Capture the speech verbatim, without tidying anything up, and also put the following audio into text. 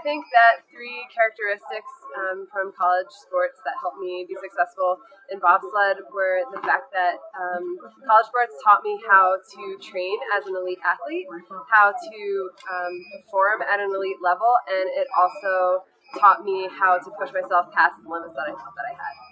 think that three characteristics um, from college sports that helped me be successful in bobsled were the fact that um, college sports taught me how to train as an elite athlete, how to um, perform at an elite level, and it also taught me how to push myself past the limits that I thought that I had.